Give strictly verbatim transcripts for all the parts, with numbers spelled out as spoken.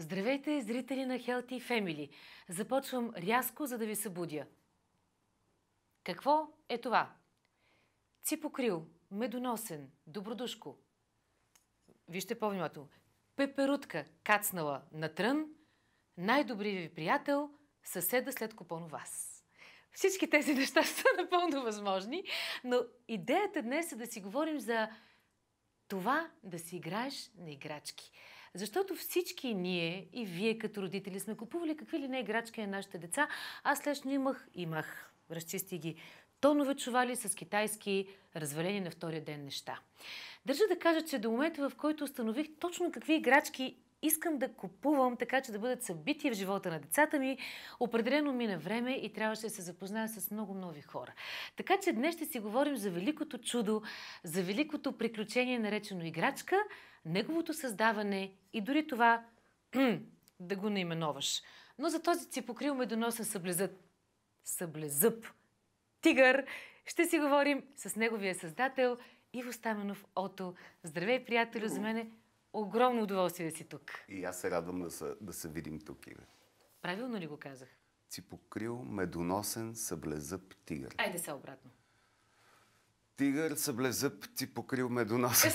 Здравейте, зрители на Healthy Family! Започвам рязко, за да ви събудя. Какво е това? Ципокрил, медоносен, добродушко. Вижте по-внимателно. Пеперутка, кацнала на трън, най-добрият ви приятел, съседа след купон у вас. Всички тези неща са напълно възможни, но идеята днес е да си говорим за това да си играеш на играчки. Защото всички ние и вие като родители сме купували какви ли не играчки на нашите деца. Аз лично имах, имах, разчисти ги, тонове чували с китайски развалени на втория ден неща. Държа да кажа, че до момента, в който установих точно какви играчки искам да купувам, така че да бъдат събития в живота на децата ми, определено мина време и трябваше да се запозная с много нови хора. Така че днес ще си говорим за великото чудо, за великото приключение, наречено играчка, неговото създаване и дори това да го наименоваш. Но за този ципокрил медоносен съблезъб, съблезъб тигър ще си говорим с неговия създател Иво Стаменов Ото. Здравей, приятелю, за мен е огромно удоволствие да си тук. И аз се радвам да се, да се видим тук, Иве. Правилно ли го казах? Ципокрил, медоносен, съблезъб тигър. Айде се обратно. Тигър, съблезъб, ципокрил, медоносен.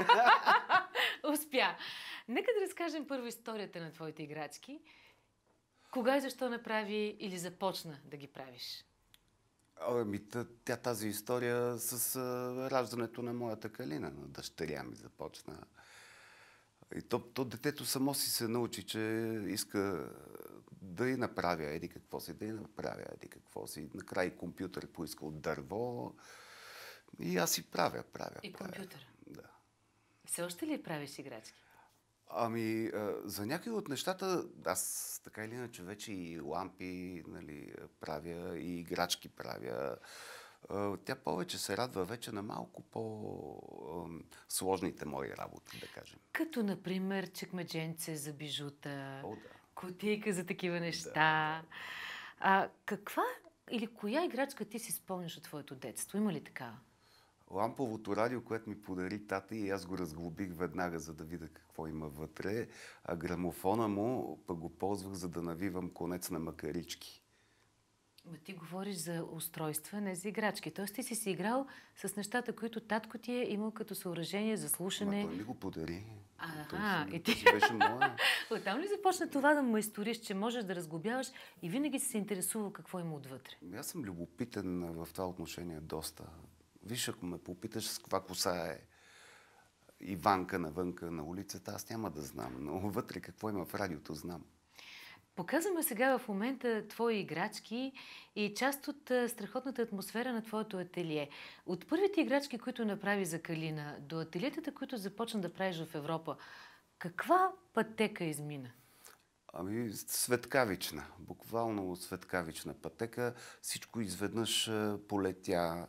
Успя. Нека да разкажем първо историята на твоите играчки. Кога и защо направи или започна да ги правиш? Ами, тя тази история с а, раждането на моята Калина, на дъщеря ми започна. И то, то детето само си се научи, че иска да й направя еди какво си, да й направя еди какво си. Накрай компютър поиска от дърво и аз си правя, правя, И правя. компютър? Да. Все още ли правиш играчки? Ами, за някои от нещата, аз така или иначе вече и лампи, нали, правя, и играчки правя. Тя повече се радва вече на малко по-сложните мои работи, да кажем. Като, например, чекмедженце за бижута, О, да. кутийка за такива неща. Да, да. А каква или коя играчка ти си спомняш от твоето детство? Има ли такава? Ламповото радио, което ми подари тата, и аз го разглобих веднага, за да видя какво има вътре, а грамофона му пък го ползвах, за да навивам конец на макарички. Ма ти говориш за устройства, не за играчки. Тоест ти си си играл с нещата, които татко ти е имал като съоръжение за слушане. Ма той ми го подари. Ага, той и ти... си беше моя. Оттам ли започна това да майсториш, че можеш да разглобяваш и винаги си се интересувал какво има отвътре? Аз съм любопитен в това отношение доста. Виж, ако ме попиташ с каква коса е Иванка навънка на улицата, аз няма да знам, но вътре какво има в радиото, знам. Показваме сега в момента твои играчки и част от страхотната атмосфера на твоето ателие. От първите играчки, които направи за Калина, до ателиетата, които започна да правиш в Европа, каква пътека измина? Ами, светкавична. Буквално светкавична пътека. Всичко изведнъж полетя.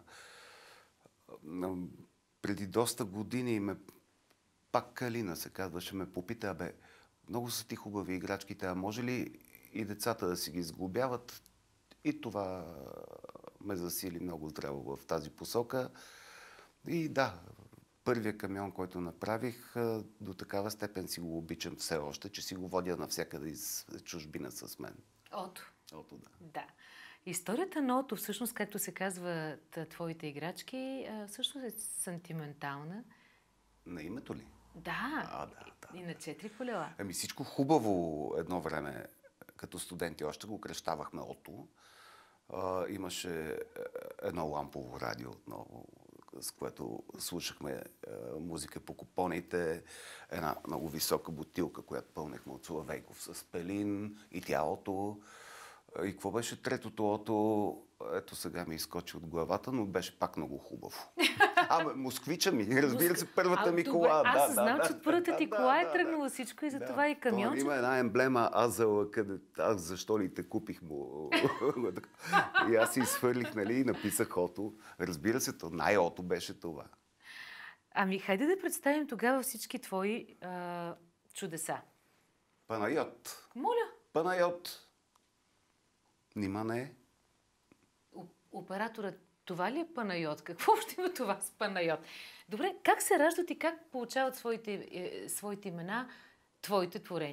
Преди доста години ме, пак Калина се казваше, ме попита, бе, много са ти хубави играчките, а може ли и децата да си ги сглобяват? И това ме засили много здраво в тази посока. И да, първият камион, който направих, до такава степен си го обичам все още, че си го водя навсякъде из чужбина с мен. Ото. Ото, да. Да. Историята на Ото, всъщност, както се казват твоите играчки, всъщност е сантиментална. На името ли? Да. А, да, да. И на четири колела. Ами всичко хубаво едно време, като студенти още го кръщавахме Ото. А, имаше едно лампово радио отново, с което слушахме а, музика по купоните, една много висока бутилка, която пълнехме от Славейков с пелин, и тя Ото. И какво беше третото Ото? Ето сега ми изкочи от главата, но беше пак много хубаво. А, москвича ми, разбира се, първата а, ми добре, кола. Аз да, знам, да, че от първата да, ти да, кола да, е да, тръгнало да. всичко и за Да. това и камионче. Има една емблема Азъл, къде аз защо ли те купих му. И аз си изхвърлих, нали, и написах Ото. Разбира се, то най-Ото беше това. Ами, хайде да представим тогава всички твои а, чудеса. Панайот. Моля. Панайот. Нима не е? Операторът, това ли е Панайот? Какво ще има това с Панайот? Добре, как се раждат и как получават своите, е, своите имена твоите творения?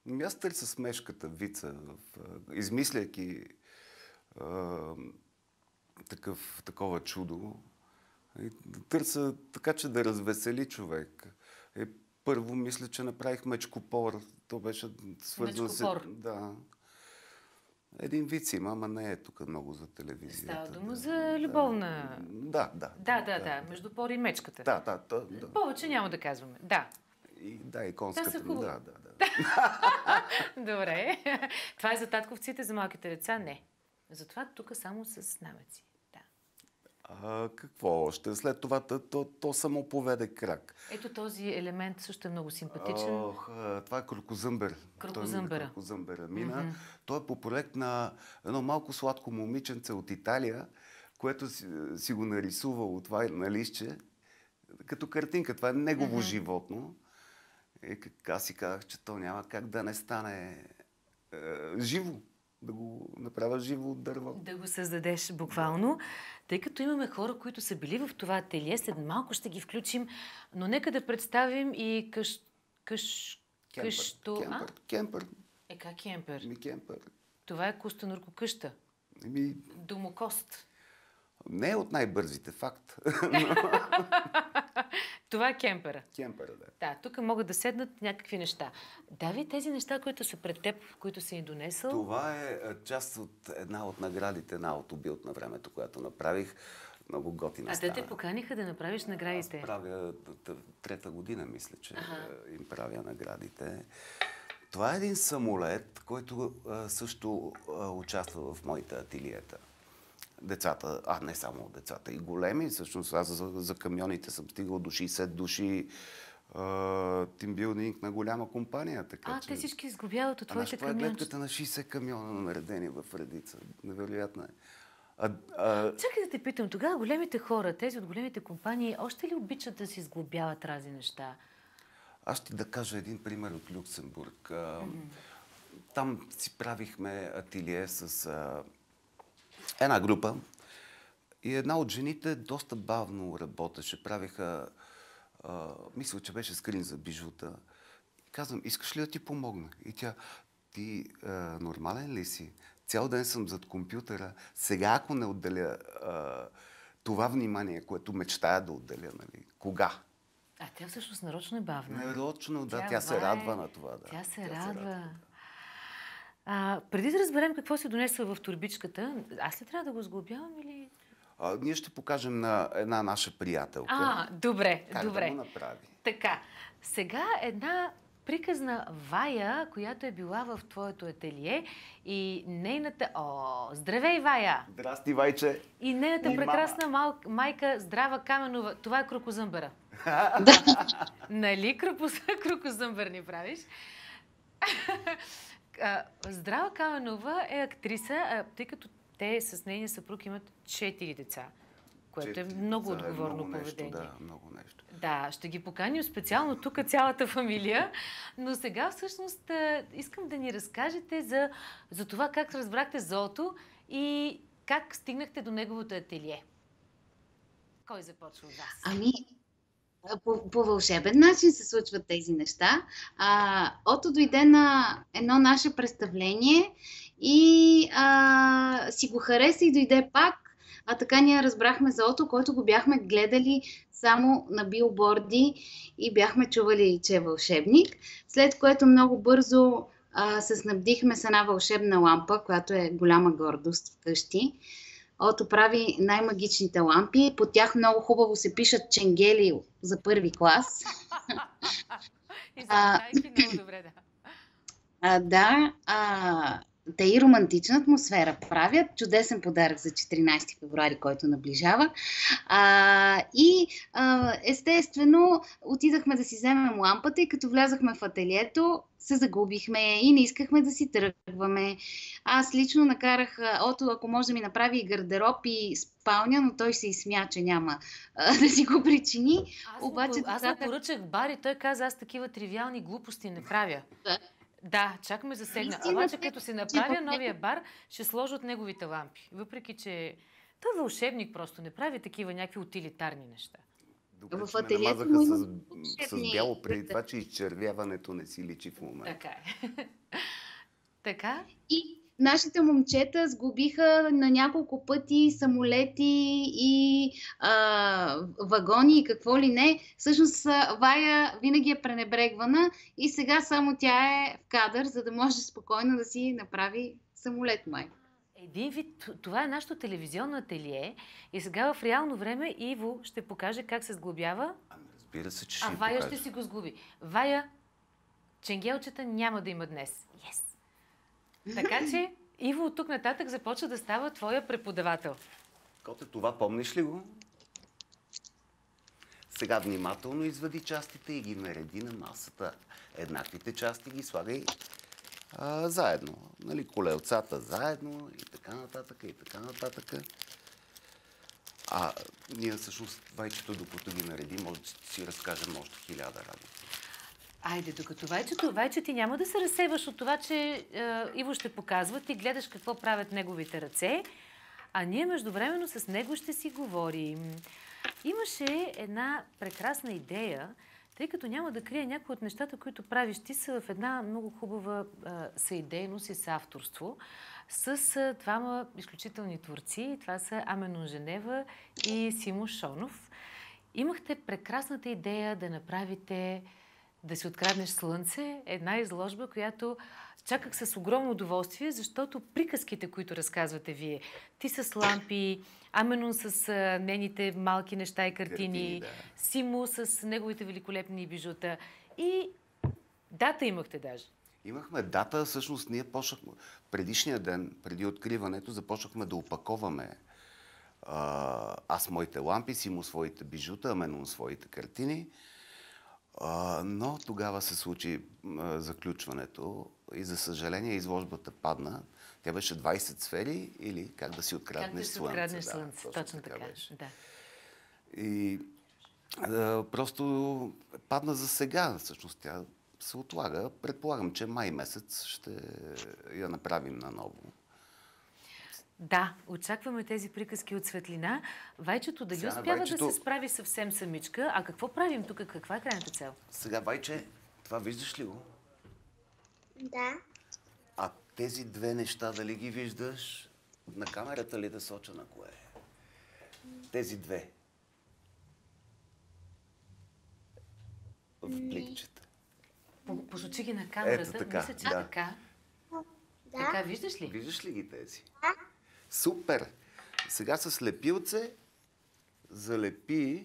Ами аз търся смешката, вица, в, а, измисляйки а, такъв, такова чудо. И да търся така, че да развесели човек. Е, първо мисля, че направих мечкопор. То беше свързано с... Мечкопор. Да. Един виц има, ама не е тук много за телевизията. Става дума да. за любовна... Да, да. Да, да, да, между пор и мечката. Да, да, да, да. Повече няма да казваме. Да. И, да, и конската. Да, са хубави. Да, да, да. Добре. Това е за татковците, за малките деца? Не. Затова тук само с намеци. Да. А, какво още? След това то, то, то само поведе крак. Ето този елемент също е много симпатичен. Ох, а, това е крокозъмбер. Крокозъмбера. Крокозъмбера мина. Мгм. Той е по проект на едно малко сладко момиченце от Италия, което си, си го нарисувало това на листче, като картинка. Това е негово Мгм. животно. И как аз си казах, че то няма как да не стане е, живо. Да го направя живо от дърво. Да го създадеш буквално. Тъй като имаме хора, които са били в това ателие, след малко ще ги включим, но нека да представим и къщ... къщ... Кемпър. къщо... Кемпър. А? Кемпър. Е, как кемпер? Ми кемпър. Това е костенурко къща. Еми, Домокост. не е от най-бързите, факт. Това е кемпера. Кемпъра, да. Да, тук могат да седнат някакви неща. Дави тези неща, които са пред теб, които си ни донесъл. Това е а, част от една от наградите на Аутобилд на времето, която направих. Много готина А стана. те те поканиха да направиш наградите. Аз правя т- трета година, мисля, че Ага. а, им правя наградите. Това е един самолет, който а, също а, участва в моите ателиета. Децата, а не само децата, и големи. Всъщност аз за, за камионите съм стигал до шейсет души. Тимбилдинг на голяма компания. Така, А, че... те всички изглобяват от А знаеш, твоите това е камиончета. гледката на шейсет камиона наредени в редица. Невероятно е. А, а, Чакай да те питам, тогава големите хора, тези от големите компании, още ли обичат да си изглобяват разни неща? аз ще да кажа един пример от Люксембург. А, там си правихме ателие с а, една група и една от жените доста бавно работеше. Правиха, а, мисля, че беше скрин за бижута. И казвам, искаш ли да ти помогна? И тя, ти а, нормален ли си? Цял ден съм зад компютъра. Сега, ако не отделя а, това внимание, което мечтая да отделя, нали? Кога? А тя всъщност нарочно е бавна. Нарочно, да. Тя Тя се вае, радва на това. Да. Тя се радва. А, преди да разберем какво си донесла в турбичката, аз ли трябва да го сглобявам или... А, ние ще покажем на една наша приятелка. А, добре, как добре. да го направи. Така, сега една приказна Вая, която е била в твоето ателие и нейната... О, здравей, Вая! Здрасти, Вайче! И нейната И прекрасна мал... майка Здрава Каменова. Това е крокозъмбера. Нали крокоз- крокозъмбер ни правиш? А, Здрава Каменова е актриса, а, тъй като те с нейния съпруг имат четири деца, което е Четири много деца е отговорно много нещо, поведение. Да, много нещо. Да, ще ги поканим специално тук цялата фамилия, но сега всъщност а, искам да ни разкажете за, за това как разбрахте Зото и как стигнахте до неговото ателие. Кой започва от вас? Ами, по, по вълшебен начин се случват тези неща. А, Ото дойде на едно наше представление и а, си го хареса и дойде пак. А така ние разбрахме за Ото, който го бяхме гледали само на билборди и бяхме чували, че е вълшебник. След което много бързо а, се снабдихме с една вълшебна лампа, която е голяма гордост вкъщи. Ото прави най-магичните лампи. По тях много хубаво се пишат ченгели за първи клас. И за А, китайки много добре, да. А, да, а, те и романтична атмосфера правят. Чудесен подарък за четиринайсети февруари, който наближава. А, и а, естествено отидахме да си вземем лампата и като влязахме в ателието, се загубихме и не искахме да си тръгваме. Аз лично накарах Ото, ако може да ми направи и гардероб и спалня, но той се изсмя, че няма а, да си го причини. Аз, Обаче, му, аз така му поръчах бар и той каза, аз такива тривиални глупости не правя. Да. Да, чак ме засегна. Истината Обаче е, като си че направя в него- новия бар, ще сложа от неговите лампи. Въпреки, че той е вълшебник просто, не прави такива някакви утилитарни неща. Добре, В че ме ателието намазаха му с, има с бяло преди това, че изчервяването не си личи в момента. Така е. Така? И нашите момчета сглобиха на няколко пъти самолети и а, вагони и какво ли не. Всъщност а, Вая винаги е пренебрегвана и сега само тя е в кадър, за да може спокойно да си направи самолет май. Един вид, това е нашето телевизионно ателие и сега в реално време Иво ще покаже как се сглобява, Ами, разбира се, че ще а ви Вая покажа. ще си го сглоби. Вая, ченгелчета няма да има днес. Yes! Така че Иво от тук нататък започва да става твоя преподавател. Коте, това помниш ли го? Сега внимателно извади частите и ги нареди на масата. Еднаквите части ги слагай а, заедно. Нали, колелцата заедно и така нататък, и така нататък. А ние всъщност, Вайчето, докато ги нареди, може да си разкажем още хиляда работи. Айде, докато Вайчето, Вайче, ти няма да се разсейваш от това, че е, Иво ще показва, ти гледаш какво правят неговите ръце, а ние междувременно с него ще си говорим. Имаше една прекрасна идея, тъй като няма да крия някои от нещата, които правиш. Ти са в една много хубава е, съидейност и съавторство с е, двама изключителни творци. Това са Аменон Женева и Симо Шонов. Имахте прекрасната идея да направите Да си откраднеш слънце, една изложба, която чаках с огромно удоволствие, защото приказките, които разказвате вие, ти с лампи, Аменон с а, нейните малки неща и картини, Картини, да. Симо с неговите великолепни бижута и дата имахте даже. Имахме дата, всъщност ние почнахме, предишния ден, преди откриването, започнахме да опаковаме а, аз моите лампи, Симо своите бижута, Аменон своите картини. А, но тогава се случи а, заключването и за съжаление изложбата падна. Тя беше двайсет сфери или как да си откраднеш Как да си слънце. откраднеш Да, слънце, точно, точно така. беше. Да. И а, просто падна за сега. Всъщност тя се отлага. Предполагам, че май месец ще я направим наново. Да, очакваме тези приказки от светлина. Вайчето дали Сега, успява Вайчето... да се справи съвсем самичка? А какво правим тук? Каква е крайната цел? Сега, Вайче, това виждаш ли го? Да. А тези две неща, дали ги виждаш? На камерата ли да соча на кое? Тези две. В пликчета. Посочи ги на камерата. Ето така, Мисля, че да. така. Да. Така, виждаш ли? Виждаш ли ги тези? Супер! Сега с лепилце залепи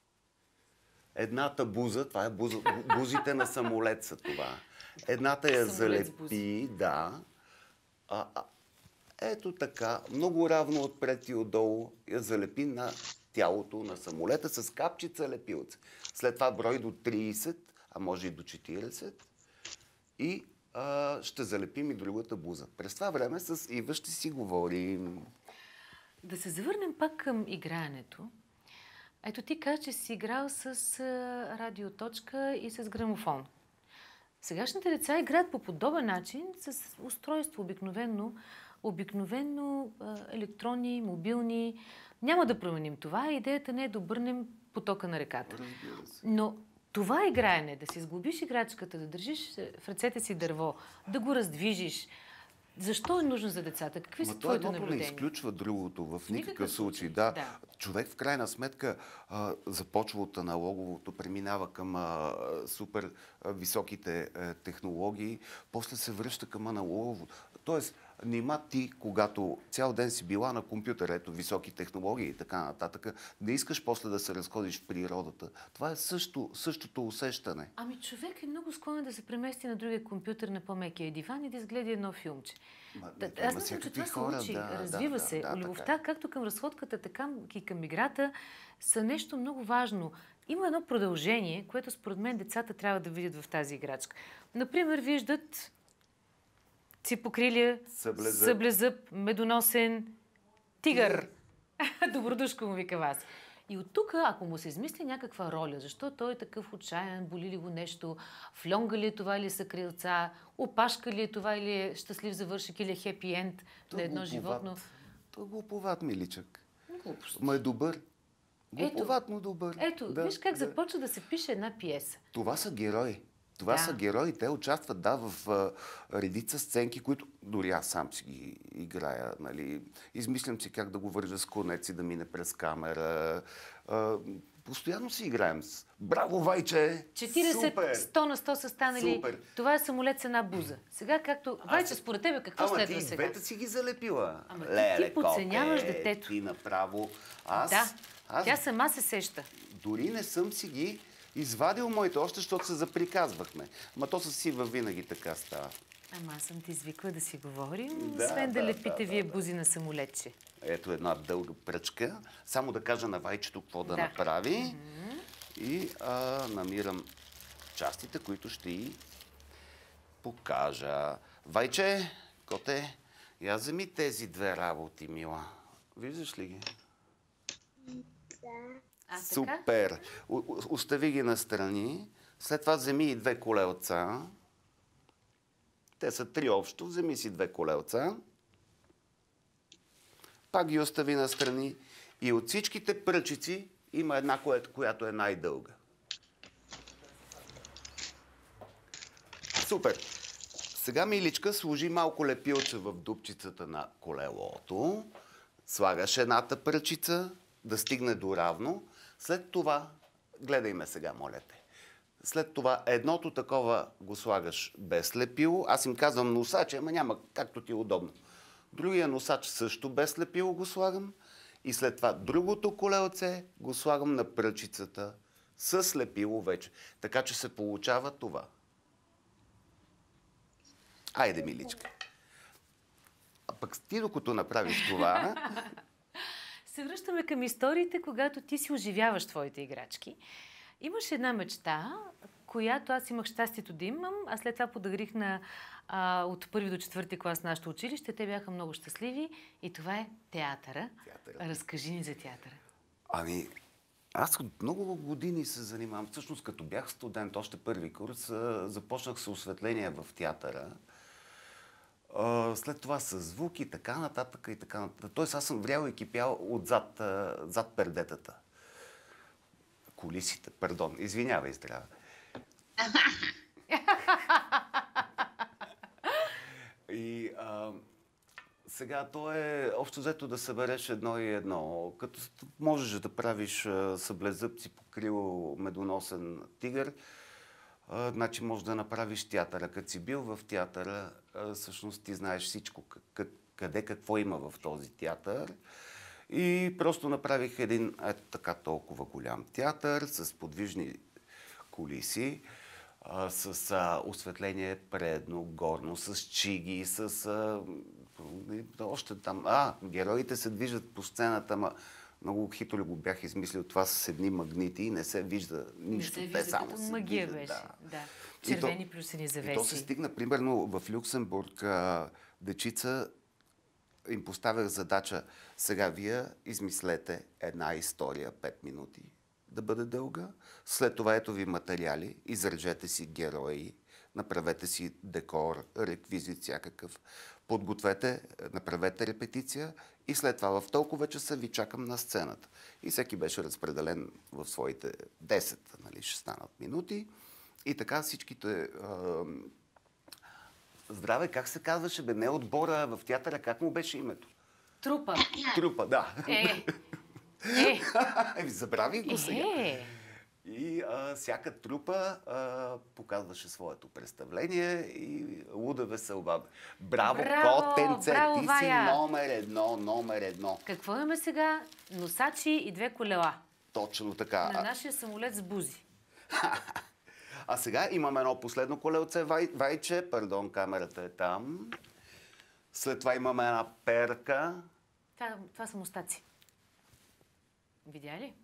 едната буза, това е буза, бузите на самолет са това. Едната я Самолет с бузи. залепи, да. А, а, ето така, много равно отпред и отдолу я залепи на тялото на самолета с капчица лепилце. След това брой до трийсет, а може и до четирийсет. И а, ще залепим и другата буза. През това време с Ива ще си говорим. Да се завърнем пак към играенето. Ето ти каза, че си играл с а, радиоточка и с грамофон. Сегашните деца играят по подобен начин с устройство обикновено, обикновено а, електронни, мобилни. Няма да променим това. Идеята не е да обърнем потока на реката. Разбира се. Но това играене, да си сглобиш играчката, да държиш в ръцете си дърво, да го раздвижиш, защо е нужно за децата? Какви са Ма то твоите едното не наблюдения? изключва другото в никакъв, никакъв случай. случай, Да. да. Човек в крайна сметка а, започва от аналоговото, преминава към а, супер а, високите а, технологии, после се връща към аналоговото. Тоест, нима ти, когато цял ден си била на компютъра, ето високи технологии и така нататък, не искаш после да се разходиш в природата. Това е също, същото усещане. Ами човек е много склонен да се премести на другия компютър, на по-мекия диван и да изгледа едно филмче. Ма, Да, това аз има мисля, че всякакви това хора, се учи, да, развива да, се. да, да, Любовта, така е. както към разходката, така и към играта, са нещо много важно. Има едно продължение, което според мен децата трябва да видят в тази играчка. Например, виждат ципокрилия, Съблезъб. съблезъб, медоносен, тигър. Добродушка му вика вас. И от тук, ако му се измисли някаква роля, защо той е такъв отчаян, боли ли го нещо, флонга ли е това или са крилца, опашка ли е това или е щастлив завършик или е хепи енд на едно животно. Той е глуповат, миличък. Глупост. Ма е добър. Глуповат, но добър. Ето, да, виж как да. започва да се пише една пиеса. Това са герои. Това Да. са герои. Те участват, да, в а, редица сценки, които дори аз сам си ги играя. Нали. Измислям си как да го вържа с конец и да мине през камера. А, постоянно си играем. с- Браво, Вайче! четиридесет Супер! сто на сто са станали. Супер. Това е самолет с една буза. Сега както... Вайче, според тебе какво Ама следва ти сега? двете си ги залепила. Ама ти- Леле, ти подценяваш коке, детето. Ти направо. Аз, Да, аз тя сама се сеща. дори не съм си ги извадил моите още, защото се заприказвахме. Ма то със сива винаги така става. Ама аз съм ти извикала да си говорим, Да, освен да, да, лепите да, вие да, да. бузи на самолетче. Ето една дълга пръчка. Само да кажа на Вайчето какво да, Да. направи. И а, намирам частите, които ще й покажа. Вайче, коте, я вземи тези две работи, мила. Виждаш ли ги? Да. А, така? Супер! О- о- Остави ги настрани. След това вземи и две колелца. Те са три общо. Вземи си две колелца. Пак ги остави настрани. И от всичките пръчици има една, коя- която е най-дълга. Супер! Сега, миличка, сложи малко лепилче в дупчицата на колелото. Слагаш едната пръчица да стигне до равно. След това, гледай ме сега, моля те. След това едното такова го слагаш без лепило. Аз им казвам носаче, ама няма, както ти е удобно. Другия носач също без лепило го слагам. И след това другото колелце го слагам на пръчицата с лепило вече. Така че се получава това. Айде, миличка. А пък ти докато направиш това, Се връщаме към историите, когато ти си оживяваш твоите играчки. Имаш една мечта, която аз имах щастието да имам, а след това подарих на а, от първи до четвърти клас нашето училище. Те бяха много щастливи и това е театъра. Театъра. Разкажи ни за театъра. ами, аз от много години се занимавам. Всъщност, като бях студент, още първи курс, а, започнах с осветление в театъра. А, След това с звук и така нататък и така нататък. Тоест, аз съм врял и кипял отзад, а, зад пердетата. Кулисите, пардон. Извинявай, здраве. И а, сега то е общо взето да събереш едно и едно. Като с- можеш да правиш а, съблезъбци, покрил, медоносен тигър, а, значи можеш да направиш театъра. Като си бил в театъра, а, всъщност ти знаеш всичко, къ- къде какво има в този театър. И просто направих един ето така толкова голям театър с подвижни кулиси, а, с а, осветление предно, горно, с чиги, с а, и още там. А, героите се движат по сцената, ама много хитро го бях измислил това с едни магнити и не се вижда нищо. Не се Те вижда, само като се магия движат, беше. да. Да. И то- Червени плюсени И то се завеси. стигна, примерно в Люксембург, а, дечица им поставях задача, сега вие измислете една история, пет минути, да бъде дълга. След това ето ви материали, изрежете си герои, направете си декор, реквизит всякакъв, подгответе, направете репетиция и след това в толкова часа ви чакам на сцената. И всеки беше разпределен в своите десет, нали, ще станат минути. И така всичките... А, Здраве, как се казваше, бе? Не отбора в театъра, как му беше името? Трупа. Трупа, да. Е, е, Еми, забравих го сега. е. И а, всяка трупа а, показваше своето представление и луда веселба. Браво, Браво, котенце, браво, ти си Вая. номер едно, номер едно. Какво имаме сега? Носачи и две колела. Точно така. На А, нашия самолет с бузи. а сега имаме едно последно колелце, вай, Вайче, пардон, камерата е там. След това имаме една перка. Това, това са мустаци. Видя ли?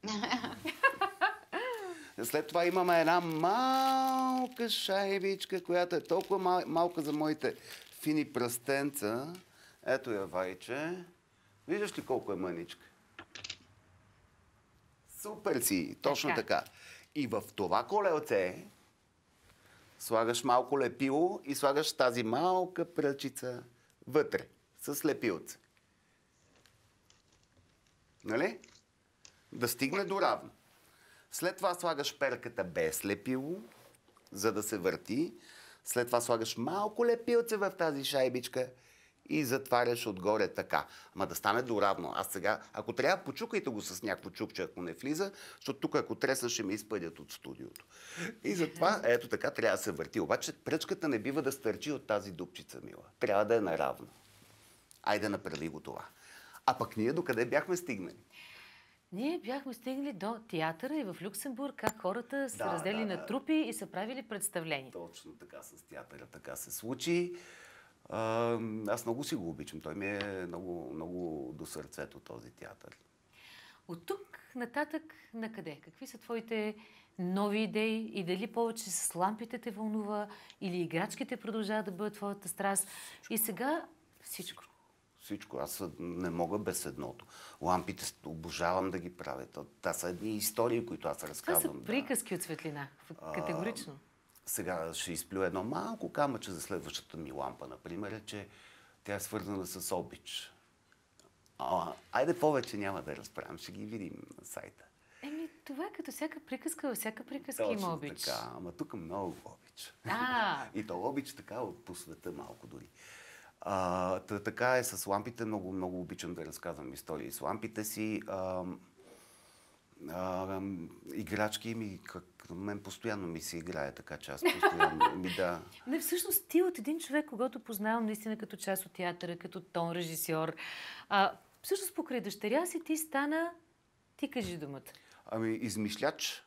След това имаме една малка шайбичка, която е толкова мал, малка за моите фини пръстенца. Ето я, Вайче. Виждаш ли колко е мъничка? Супер си! Точно Така. така. И в това колелце слагаш малко лепило и слагаш тази малка пръчица вътре с лепилце. Нали? Да стигне до равно. След това слагаш перката без лепило, за да се върти. След това слагаш малко лепилце в тази шайбичка и затваряш отгоре така. Ама да стане доравно. Аз сега, ако трябва, почукайте го с някакво чукче, ако не влиза, защото тук, ако тресна, ще ме изпъдят от студиото. И затова, ето така, трябва да се върти. Обаче пръчката не бива да стърчи от тази дупчица, мила. Трябва да е наравно. Айде, направи го това. А пък ние докъде бяхме стигнали? Ние бяхме стигнали до театъра и в Люксембург, как хората са Да, раздели да, на да. трупи и са правили представления. Точно така с театъра, така се случи. А, аз много си го обичам. Той ми е много, много до сърцето, този театър. От тук нататък на къде? Какви са твоите нови идеи и дали повече с лампите те вълнува или играчките продължават да бъдат твоята страст? И сега всичко. Всичко. Аз не мога без едното. Лампите обожавам да ги правя. Това са едни истории, които аз Това разказвам. са приказки от светлина. Категорично. Сега ще изплюя едно малко камъче за следващата ми лампа, например, е, че тя е свързана с обич. А, айде повече няма да разправям, ще ги видим на сайта. Еми, това е като всяка приказка, във всяка приказка има Точно обич. така, ама тук много обич. А, И то обич така от по света малко дори. А, та, така е с лампите, много, много обичам да разказвам истории с лампите си. А, а, играчки ми, как мен постоянно ми се играе, така че аз постоянно ми да... не, всъщност ти от един човек, когато познавам наистина като част от театъра, като тон режисьор, а, всъщност покрай дъщеря си ти стана, ти кажи думата. Ами, измишляч.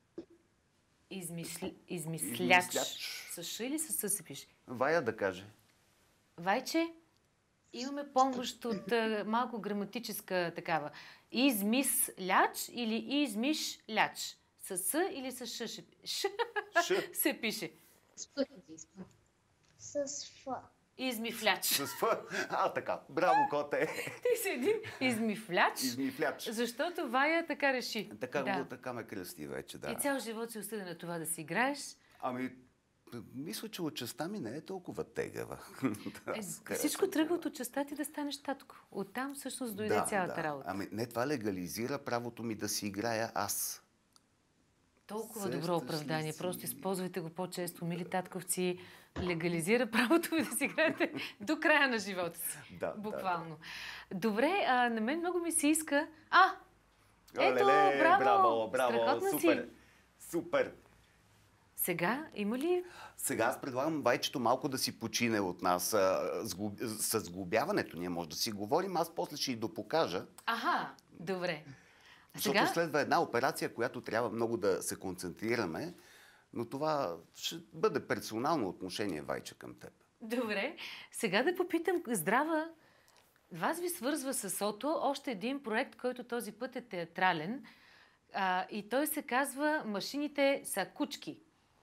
Измисли... Измисляч. Измисляч. С Ш или с С се пише? Вая да каже. Вайче, имаме помощ от а, малко граматическа такава. Измисляч или измишляч? С С или с Ш? ще пи- Ш Ш. се пише. Спъхайте, спъхайте. С Ф. Измифляч. С Ф. А, така. Браво, коте. Ти си един измифляч, Измифляч. защото Вая така реши. Така, Да. го, така ме кръсти вече, да. И цял живот си осъден на това да си играеш. Ами, мисля, че от частта ми не е толкова тегава. Е, всичко тръгва от частта ти да станеш татко. Оттам всъщност дойде да, цялата да. работа. Ами, не, това легализира правото ми да си играя аз. Толкова Сещаш добро ли оправдание. си? Просто използвайте го по-често. Мили татковци, легализира правото ви да си играете до края на живота си. Да, Буквално. Добре, а, на мен много ми се иска... А! Ето, Олеле, браво! браво, браво, Страхотна супер, си! супер. Сега има ли... Сега аз предлагам Вайчето малко да си почине от нас а, с, глоб... с сглобяването. Ние може да си говорим, аз после ще й допокажа. Аха, добре. А Защото сега... следва една операция, която трябва много да се концентрираме, но това ще бъде персонално отношение, Вайче, към теб. Добре. Сега да попитам, здрава, вас ви свързва с Ото още един проект, който този път е театрален. А, и той се казва "Машините са кучки".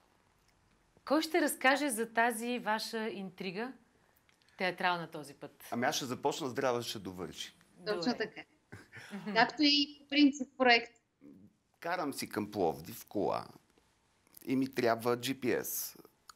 Кой ще разкаже за тази ваша интрига, театрална този път? Ами аз ще започна, Здрава ще довърши. Точно Добре. така. Както и по принцип проект. Карам си към Пловдив в кола и ми трябва джи пи ес.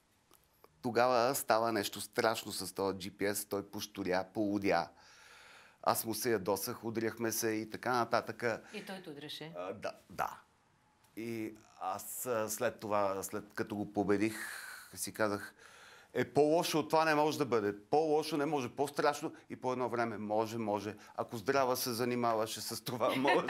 Тогава става нещо страшно с този джи пи ес. Той пошторя, полудя. Аз му се ядосах, удряхме се и така нататък. И той те удреше. А, да, да. И аз а, след това, след като го победих, си казах, е по-лошо от това не може да бъде. По-лошо не може, по-страшно и по едно време може, може. Ако Здрава се занимаваше с това, може.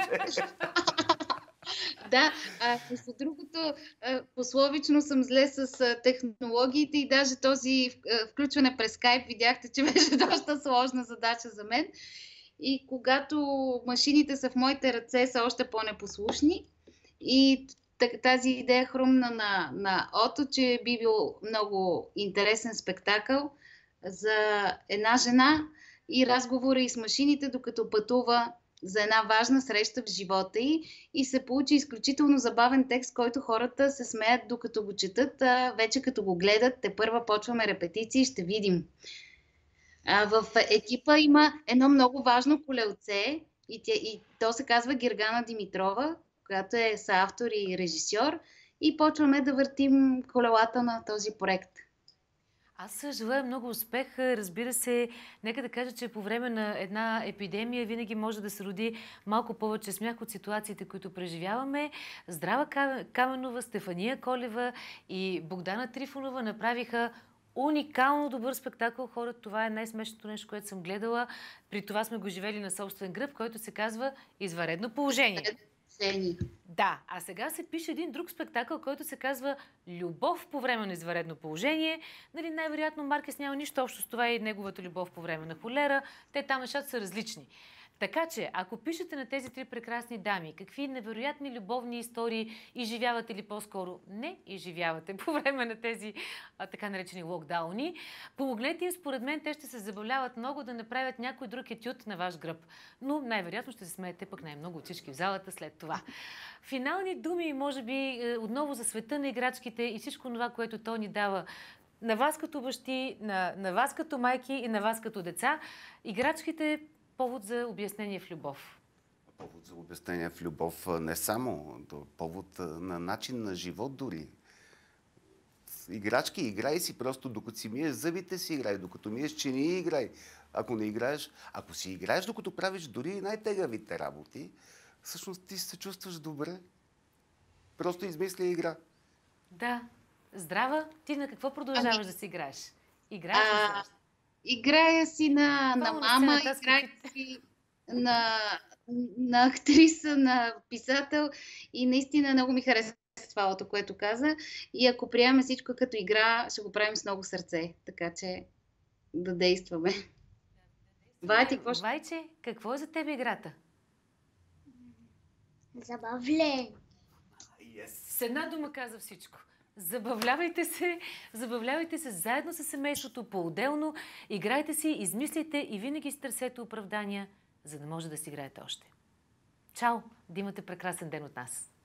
Да, а между другото, а, пословично съм зле с а, технологиите и даже този а, включване през скайп видяхте, че беше доста сложна задача за мен. И когато машините са в моите ръце, са още по-непослушни. И т- тази идея хрумна на, на Ото, че би бил много интересен спектакъл за една жена и разговора и с машините, докато пътува за една важна среща в живота й, и се получи изключително забавен текст, който хората се смеят докато го четат, а вече като го гледат, тепърва почваме репетиции и ще видим. А, в екипа има едно много важно колелце и, тя, и то се казва Гергана Димитрова, която е съавтор и режисьор, и почваме да въртим колелата на този проект. Аз желая много успех. Разбира се, нека да кажа, че по време на една епидемия винаги може да се роди малко повече смях от ситуациите, които преживяваме. Здрава Каменова, Стефания Колева и Богдана Трифонова направиха уникално добър спектакъл. Хора, това е най-смешното нещо, което съм гледала. При това сме го живели на собствен гръб, който се казва "Извънредно положение". Да, а сега се пише един друг спектакъл, който се казва "Любов по време на извънредно положение". Нали, най-вероятно Маркес няма нищо общо с това и неговата любов по време на холера. Те там нещата са различни. Така че, ако пишете на тези три прекрасни дами, какви невероятни любовни истории изживявате или по-скоро не изживявате по време на тези а, така наречени локдауни, помогнете им, според мен те ще се забавляват много да направят някой друг етюд на ваш гръб. Но най-вероятно ще се смеете пък най-много от всички в залата след това. Финални думи, може би, отново за света на играчките и всичко това, което то ни дава на вас като бащи, на, на вас като майки и на вас като деца. Играчките повод за обяснение в любов. Повод за обяснение в любов не само, повод на начин на живот дори. Играчки, играй си просто, докато си миеш зъбите си играй, докато миеш чини играй. Ако не играеш, ако си играеш, докато правиш дори най-тегавите работи, всъщност ти се чувстваш добре. Просто измисли игра. Да. Здрава, ти на какво продължаваш ами... да си играеш? Играеш а... ли Играя си на, на мама, сцената, играя си на, на актриса, на писател и наистина много ми харесва това, което каза. И ако приемем всичко като игра, ще го правим с много сърце. Така че да действаме. Вайче, какво, Вайче, какво е за теб играта? Забавление. Yes. С една дума каза всичко. Забавлявайте се, забавлявайте се заедно с семейството, по-отделно, играйте си, измислите и винаги си търсете оправдания, за да може да си играете още. Чао! Да имате прекрасен ден от нас!